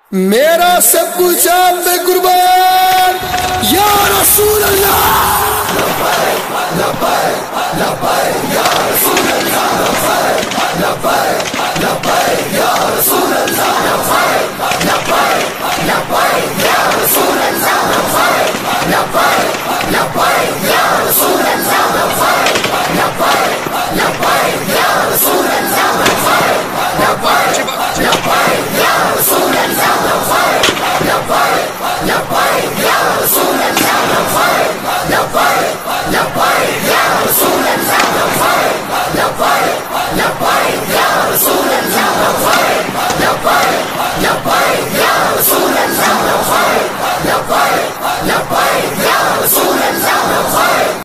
मेरा सब कुछ आप पे कुर्बान या रसूल अल्लाह। लब्बैक लब्बैक लब्बैक या रसूल अल्लाह। लब्बैक लब्बैक